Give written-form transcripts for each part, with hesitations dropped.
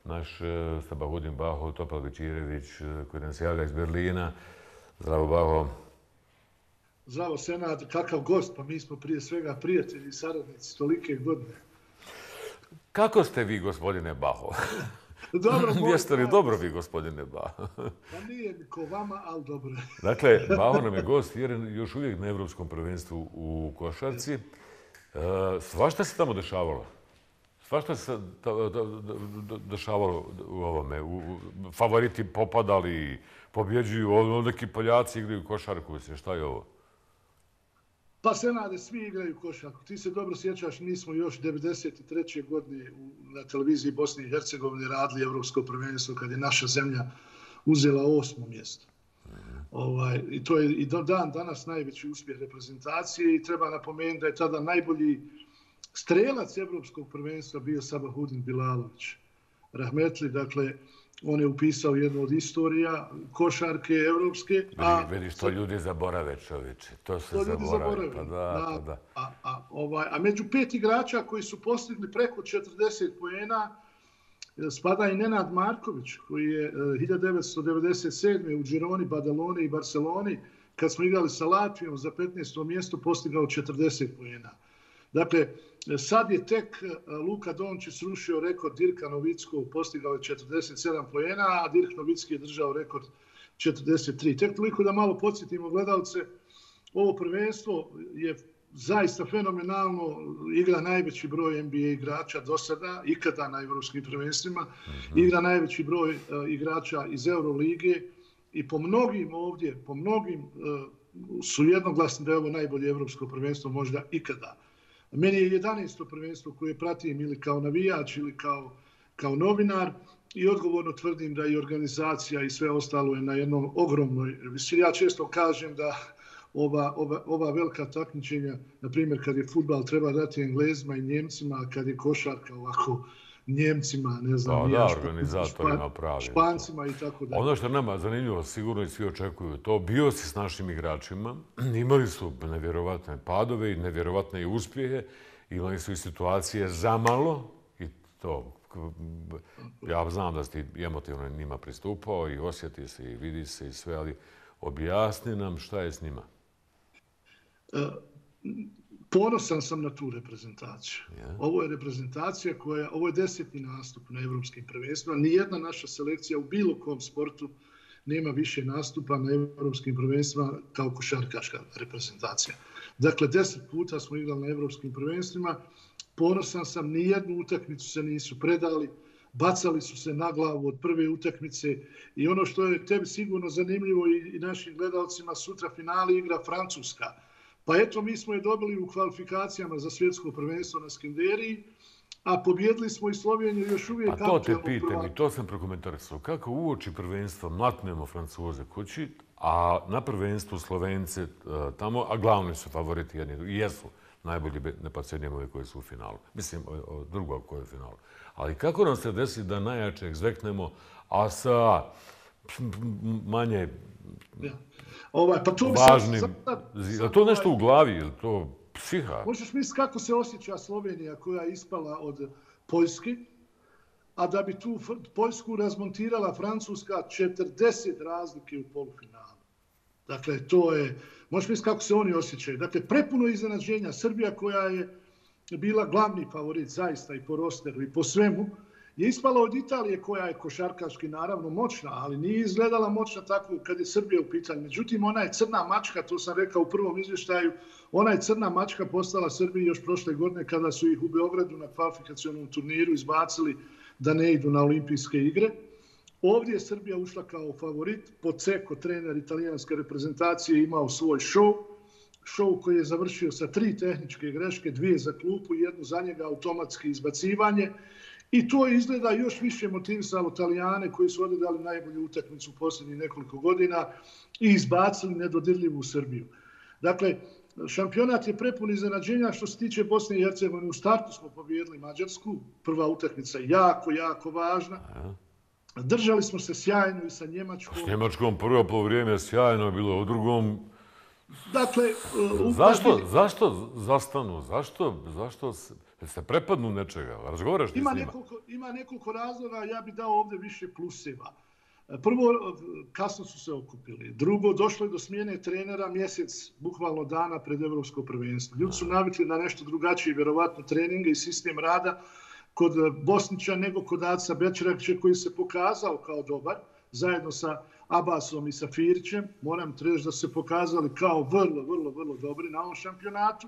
naš Sabahudin Baho, Topal Bečirević, koji nam se javlja iz Berlina. Zdravo, Baho. Zdravo, Senad, kakav gost, pa mi smo prije svega prijatelji i saradnici tolike godine. Kako ste vi, gospodine Baho? Dobro, jeste li dobro vi, gospodine Baho? Pa nije ko vama, ali dobro. Dakle, Baho nam je gost još uvijek na Evropskom prvenstvu u košarci. Svašta se tamo dešavalo? Svašta se dešavalo u ovome? Favoriti popadali, pobjeđuju, neki Poljaci igraju košarku. Šta je ovo? Pa Senade, svi igraju košarku. Ti se dobro sjećaš, mi smo još 1993. godine na televiziji Bosne i Hercegovine radili Evropsko prvenstvo kad je naša zemlja uzela 8. mjesto. I to je i dan danas najveći uspjeh reprezentacije i treba napomenuti da je tada najbolji strelac Evropskog prvenstva bio Sabahudin Bilalović. Rahmetli, dakle, on je upisao jednu od istorija košarke evropske. Vidiš, to ljudi zaborave, čovječe. To se zaborave. Pa da. A među 5 igrača koji su postigli preko 40 poena spada i Nenad Marković, koji je 1997. u Gironi, Badaloni i Barceloni, kad smo igrali sa Latvijom za 15. mjesto, postigao 40 poena. Dakle, sad je tek Luka Dončić srušio rekord Dirka Novickog, postigao je 47 poena, a Dirk Novicki je držao rekord 43. Tek toliko da malo podsjetimo gledalce, ovo prvenstvo je zaista fenomenalno, igra najveći broj NBA igrača do sada, ikada na evropskim prvenstvima, igra najveći broj igrača iz Eurolige i po mnogim su jednoglasni da je ovo najbolje evropsko prvenstvo možda ikada. Meni je 11. prvenstvo koje pratim ili kao navijač ili kao novinar i odgovorno tvrdim da i organizacija i sve ostalo je na jednom ogromnoj visini. Ja često kažem da ova velika takmičenja, na primjer kad je fudbal, treba dati Englezima i Njemcima, a kad je košarka ovako Njemcima, ne znam, organizatorima pravi. Špancima i tako dalje. Ono što je nama zanimljivo, sigurno i svi očekuju to, bio si s našim igračima, imali su nevjerovatne padove i nevjerovatne uspjehe, imali su i situacije zamalo i to, ja znam da si emotivno njima pristupao i osjeti se i vidi se i sve, ali objasni nam šta je s njima. Ponosan sam na tu reprezentaciju. Ovo je reprezentacija ovo je 10. nastup na evropskim prvenstvima. Nijedna naša selekcija u bilo kom sportu nema više nastupa na evropskim prvenstvima kao košarkaška reprezentacija. Dakle, 10 puta smo igrali na evropskim prvenstvima. Ponosan sam, nijednu utakmicu se nisu predali. Bacali su se na glavu od prve utakmice i ono što je tebi sigurno zanimljivo i našim gledalcima, sutra finale igra Francuska. Pa eto, mi smo je dobili u kvalifikacijama za svjetsko prvenstvo na Skenderiji, a pobjedili smo i Sloveniju još uvijek. A to te pitam i to sam prokomentarisao. Kako uoči prvenstva mlatnemo Francuze kući, a na prvenstvu Slovence tamo, a glavni su favoriti jedni, jesu najbolji nepodcijenjeni koji su u finalu. Mislim, drugo koji je u finalu. Ali kako nam se desi da najjačeg zveknemo, a sa manje važnim... Je to nešto u glavi? Je to psiha? Možeš misliti kako se osjeća Slovenija koja je ispala od Poljske, a da bi tu Poljsku razmontirala Francuska 40 razlike u polufinalu. Dakle, to je... Možeš misliti kako se oni osjećaju. Dakle, prepuno iznenađenja. Srbija koja je bila glavni favorit zaista i po rosteru i po svemu, je ispala od Italije koja je košarkaški naravno moćna, ali nije izgledala moćna tako kad je Srbija u pitanju. Međutim, ona je crna mačka, to sam rekao u prvom izvještaju, ona je crna mačka postala Srbiji još prošle godine kada su ih u Beogradu na kvalifikacionom turniru izbacili da ne idu na olimpijske igre. Ovdje je Srbija ušla kao favorit. Poceco, trener italijanske reprezentacije, imao svoj show koji je završio sa 3 tehničke greške, 2 za klupu i 1 za njega, automatski izbacivanje. I to izgleda još više motivisalo Italijane koji su odigrali najbolju utakmicu u posljednjih nekoliko godina i izbacili nedodirljivu Srbiju. Dakle, šampionat je prepun iznenađenja što se tiče Bosne i Hercegovine. U startu smo pobijedili Mađarsku, prva utakmica jako važna. Držali smo se sjajno i sa Njemačkom. S Njemačkom prvo poluvrijeme sjajno bilo, u drugom... Dakle... Zašto zastanu? Zašto Da se prepadnu nečega, razgovaraš ti s njima? Ima nekoliko razloga, ja bih dao ovdje više pluseva. Prvo, kasno su se okupili. Drugo, došlo je do smjene trenera mjesec, bukvalno dana pred Evropsko prvenstvo. Ljudi su navikli na nešto drugačije, vjerovatno treninge i sistem rada kod Bosnića nego kod Aca Bečeragića koji se pokazao kao dobar, zajedno sa Abbasom i sa Firićem. Moram reći da su se pokazali kao vrlo dobri na ovom šampionatu.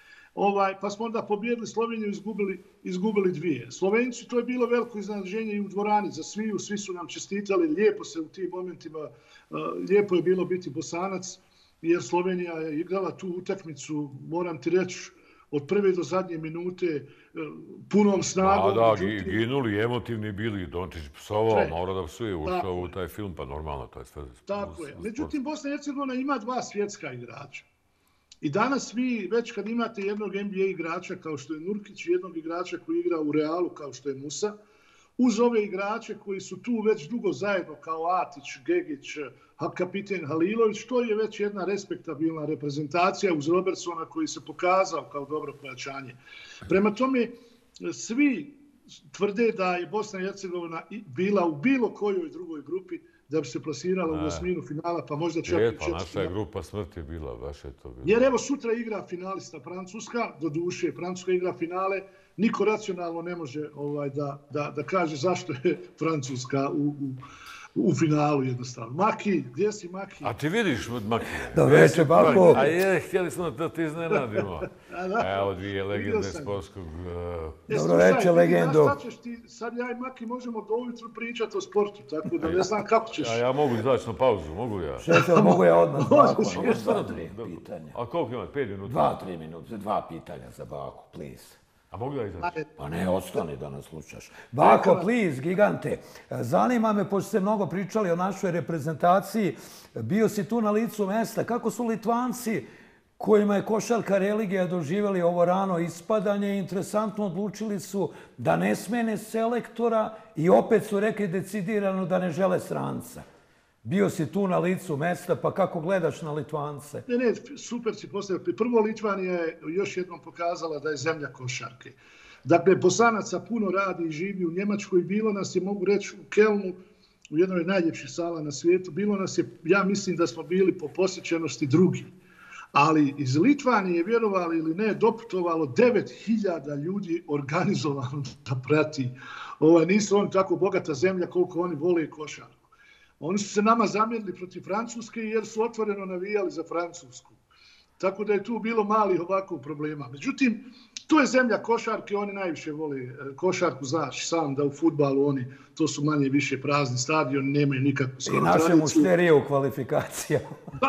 Pa smo onda pobjedili Sloveniju i izgubili dvije. Slovenci, to je bilo veliko iznenađenje i u dvorani za svi su nam čestitali, lijepo se u tim momentima, lijepo je bilo biti Bosanac, jer Slovenija je igrala tu utakmicu, moram ti reći, od prve do zadnje minute punom snagom. Da, ginuli, emotivni bili, Dončić psovao, mora da psuje, ušao u taj film, pa normalno, to je sve. Tako je. Međutim, Bosna i Hercegovina ima dva svjetska igrača. I danas vi, već kad imate jednog NBA igrača kao što je Nurkić i jednog igrača koji igra u Realu kao što je Musa, uz ove igrače koji su tu već dugo zajedno kao Atić, Gegić, kapiten Halilović, to je već jedna respektabilna reprezentacija uz Robertsona koji se pokazao kao dobro pojačanje. Prema tome, svi tvrde da je Bosna i Hercegovina bila u bilo kojoj drugoj grupi da bi se plasirala u osminu finala, pa možda čak i četvrtina. Naša je grupa smrti bila, baš je to bilo. Jer evo sutra igra finalista Francuska, do duše, Francuska igra finale, niko racionalno ne može da kaže zašto je Francuska u finalu jednostavno. Maki, gdje si Maki? A ti vidiš Maki? Dobro večer, Bako. A htjeli smo da ti iznenadimo. Evo dvije legende sportskog... Dobro večer, legendo. Sad ja i Maki možemo do ujutru pričati o sportu, tako da ne znam kako ćeš. A ja mogu izaći na pauzu, mogu ja? Šefe, mogu ja odmah s Bakom. Mogu samo 3 pitanja. A koliko ima? 5 minuta? 2-3 minute, 2 pitanja za Baku, please. A mogu da izaći? Pa ne, ostani da nas slušaš. Bako, please, gigante. Zanima me, pošto ste mnogo pričali o našoj reprezentaciji, bio si tu na licu mesta. Kako su Litvanci, kojima je košarka religija, doživjeli ovo rano ispadanje, interesantno odlučili su da ne smene selektora i opet su rekli decidirano da ne žele stranca. Bio si tu na licu mesta, pa kako gledaš na Litvance? Ne, super si postavio. Prvo, Litvanija je još jednom pokazala da je zemlja košarke. Dakle, Bosanaca puno radi i živi u Njemačkoj. Bilo nas je, mogu reći, u Kelnu, u jednoj najljepših sala na svijetu. Bilo nas je, ja mislim da smo bili po posjećenosti drugi. Ali iz Litvanije, vjerovali ili ne, doputovalo 9000 ljudi organizovano da prati. Nisu oni tako bogata zemlja koliko oni vole košarku. Oni su se nama zamjerili protiv Francuske jer su otvoreno navijali za Francusku. Tako da je tu bilo malih ovakvog problema. Međutim, to je zemlja košarke, oni najviše vole košarku, znaš sam da u fudbalu to su manje više prazni stadioni, nemaju nikakvu tradiciju. I naše mušterije u kvalifikacijama.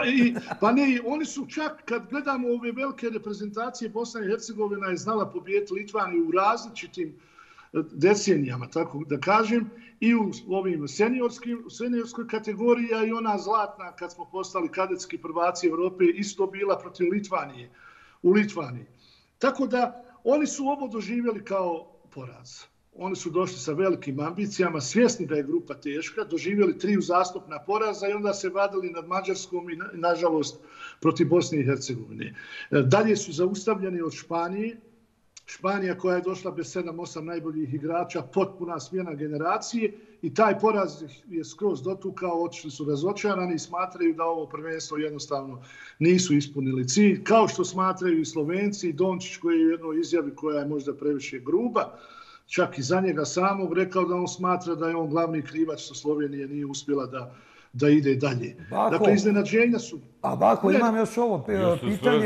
Pa ne, oni su čak, kad gledamo ove velike reprezentacije, Bosna i Hercegovina je znala pobijeti Litvaniju u različitim decenijama, tako da kažem, i u ovim seniorskoj kategoriji, a i ona zlatna kad smo postali kadetski prvaci Evrope isto bila protiv Litvanije, u Litvaniji. Tako da oni su ovo doživjeli kao poraz. Oni su došli sa velikim ambicijama, svjesni da je grupa teška, doživjeli 3 uzastopna poraza i onda se vadili nad Mađarskom i, nažalost, protiv Bosne i Hercegovine. Dalje su zaustavljeni od Španije. Španija koja je došla bez 7-8 najboljih igrača, potpuna smjena generacije i taj poraz je skroz dotukao, otišli su razočarani i smatraju da ovo prvenstvo jednostavno nisu ispunili cilj, kao što smatraju i Slovenci i Dončić koji je u jednoj izjavi koja je možda previše gruba, čak i za njega samog rekao da on smatra da je on glavni krivac što Slovenija nije uspjela da ide dalje. Bako, dakle, iznenađenja su... A Bako, imam još ovo pitanje.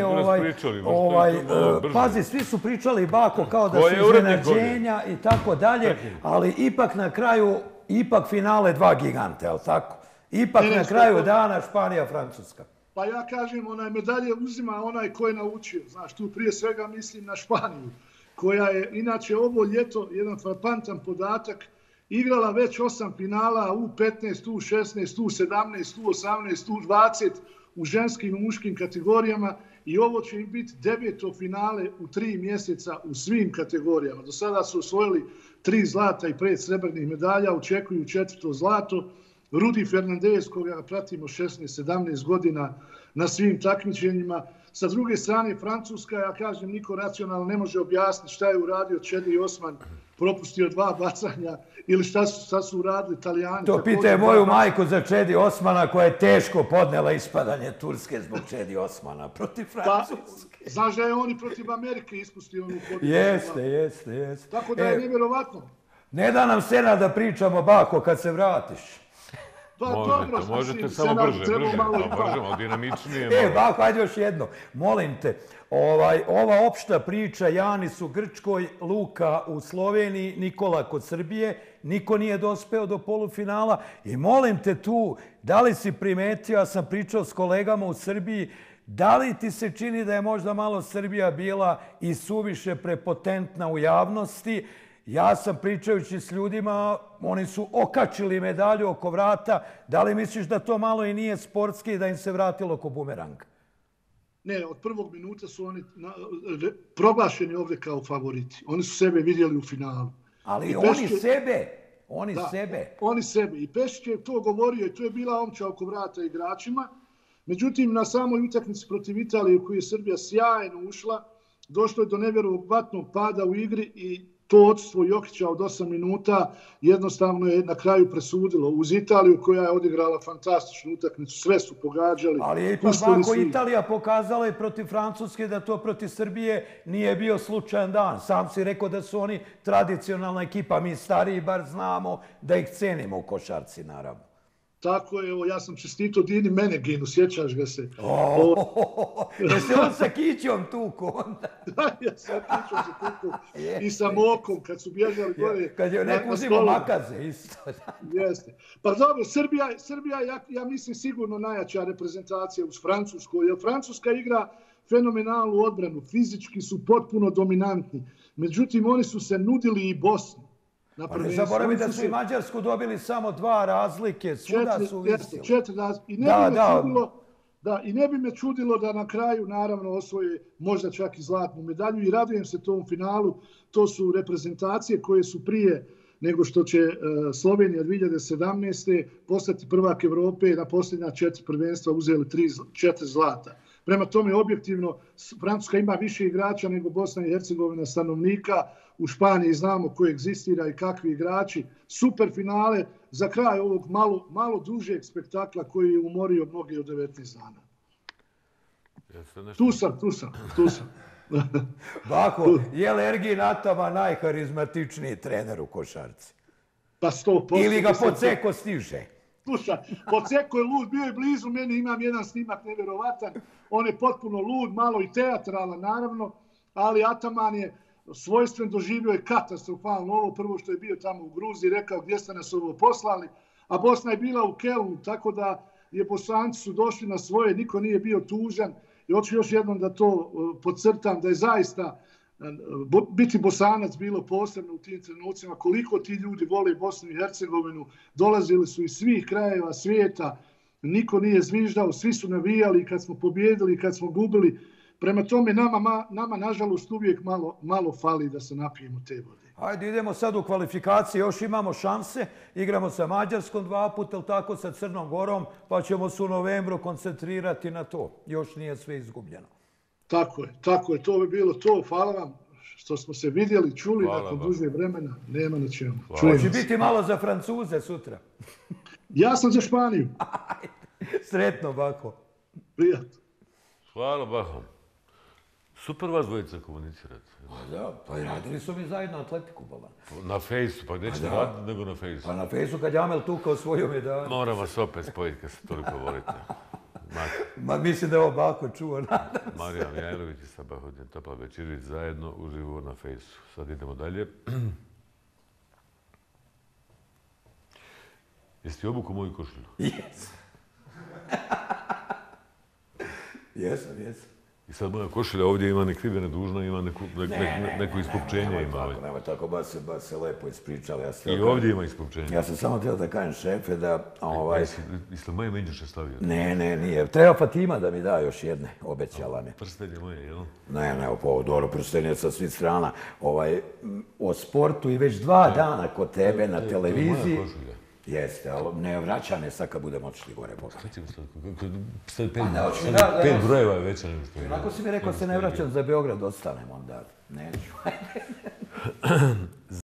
Pazi, svi su pričali, Bako, kao da su iznenađenja i tako dalje, ali ipak na kraju, ipak finale 2 gigante, ali tako? Ipak na kraju dana Španija, Francuska. Pa ja kažem, medalje uzima onaj ko je naučio. Znaš, tu prije svega mislim na Španiju, koja je, inače, ovo ljeto, jedan frapantan podatak, igrala već 8 finala u 15, u 16, u 17, u 18, u 20 u ženskim i muškim kategorijama i ovo će im biti 9. finale u 3 mjeseca u svim kategorijama. Do sada su osvojili 3 zlata i 5 srebrnih medalja, očekuju 4. zlato. Rudi Fernandez, koga pratimo 16-17 godina na svim takmičenjima, Sa druge strane, Francuska, ja kažem, niko racionalno ne može objasniti šta je uradio Čedi Osman, propustio 2 bacanja ili šta su uradili Italijani. To pitaj moju majku za Čedi Osmana koja je teško podnela ispadanje Turske zbog Čedi Osmana protiv Francuske. Pa, znaš da je oni protiv Amerike ispustio onu pobjedu? Jeste. Tako da je nevjerovatno. Ne da nam Senad da pričamo, Bako, kad se vratiš. Možete samo brže, dinamičnije. Bako, ajde još jedno. Molim te, ova opšta priča, Janis u Grčkoj, Luka u Sloveniji, Nikola kod Srbije, niko nije dospeo do polufinala i molim te tu, da li si primetio, ja sam pričao s kolegama u Srbiji, da li ti se čini da je možda malo Srbija bila i suviše prepotentna u javnosti? Ja sam pričajući s ljudima, oni su okačili medalju oko vrata. Da li misliš da to malo i nije sportski i da im se vratilo ko bumerang? Ne, od prvog minuta su oni proglašeni ovdje kao favoriti. Oni su sebe vidjeli u finalu. Ali oni sebe. Oni sebe. I Pešić je to govorio i to je bila omča oko vrata igračima. Međutim, na samoj utakmici protiv Italije u kojoj je Srbija sjajno ušla, došlo je do nevjerovatnog pada u igri i to odsustvo Jokića od 8 minuta jednostavno je na kraju presudilo. Uz Italiju koja je odigrala fantastičnu utakmicu, sve su pogađali. Ali je ipak ovako Italija pokazala i protiv Francuske da to protiv Srbije nije bio slučajan dan. Sam si rekao da su oni tradicionalna ekipa, mi stariji bar znamo da ih cenimo u košarci, naravno. Tako je, evo, ja sam čestito Dini Meneginu, sjećaš ga se. Jesi on sa Kićom tuku onda? Da, ja sam Kićom se tuku i sa Mokom, kad su bježali gore. Kad je neko uzimo makaze, isto. Jeste. Pa dobro, Srbija ja mislim sigurno najjača reprezentacija uz Francusku, jer Francuska igra fenomenalnu odbranu, fizički su potpuno dominantni. Međutim, oni su se nudili i Bosni. Ne zaboravi da su i Mađarsku dobili samo 2 razlike, svuda su visili. 4 razlike. I ne bi me čudilo da na kraju naravno osvoje možda čak i zlatnu medalju i radujem se tom finalu. To su reprezentacije koje su prije nego što će Slovenija 2017. postati prvak Evrope na posljednja 4 prvenstva uzeli 4 zlata. Prema tome, objektivno, Francuska ima više igrača nego Bosna i Hercegovina stanovnika. U Španiji znamo ko egzistira i kakvi igrači. Super finale za kraj ovog malo dužeg spektakla koji je umorio mnogi od 19 dana. Tu sam. Bako, je li Ergin Atama najharizmatičniji trener u košarci? Pa 100%. Ili ga Poceko stiže? Slušaj, Poceko je lud, bio je blizu meni, imam jedan snimak nevjerovatan. On je potpuno lud, malo i teatralan naravno, ali Ataman je svojstven, doživio je katastrofalno ovo prvo što je bio tamo u Gruziji, rekao gdje ste nas ovo poslali, a Bosna je bila u Kelnu, tako da je Bosanci su došli na svoje, niko nije bio tužan i hoću još jednom da to podcrtam, da je zaista biti Bosanac bilo posebno u tim trenucima, koliko ti ljudi vole Bosnu i Hercegovinu, dolazili su iz svih krajeva svijeta, niko nije zviždao, svi su navijali kad smo pobjedili i kad smo gubili. Prema tome, nama nažalost uvijek malo fali da se napijemo te vode. Hajde, idemo sad u kvalifikacije, još imamo šanse. Igramo sa Mađarskom 2 puta, ili tako, sa Crnom Gorom, pa ćemo se u novembru koncentrirati na to. Još nije sve izgubljeno. Tako je, to bi bilo to. Hvala vam što smo se vidjeli, čuli nakon duže vremena. Nema na čemu. Hoće biti malo za Francuze sutra. Ja sam za Španiju. Sretno, Bako. Prijatno. Hvala, Bako. Super vas dvojica komunicirati. Da, pa radili su mi zajedno atletiku, Boban. Na fejsu, pa gdje ćete raditi nego na fejsu? Pa na fejsu kad Jamel tukao svoju medalju. Moram vas opet spojiti kad se toliko volite. Ma mislim da je ovo Bako čuo. Marija Mijajlović i Sabahodin Topla Večirić zajedno uživo na fejsu. Sad idemo dalje. Jesi ti obukao moju košulju? Jesam. I sad moja košulja ovdje ima nekrivene dužno, ima neko ispupčenje. Nema tako, baš se lepo ispričali. I ovdje ima ispupčenje. Ja sam samo htio da kažem šefe da... Jesi li moje menjuše stavio? Ne, nije. Treba Fatima da mi da još jedne, obećala mi. Prstenje moje, jel? Ne, dobro, prstenje sa svih strana. O sportu i već 2 dana kod tebe na televiziji. Jeste, ali ne vraća me sad kad budemo otišli gore, Boga. Sad da, 5 brojeva je veća nego što je. Ako si mi rekao se ne vraćam za Beograd, ostanem onda. Neću.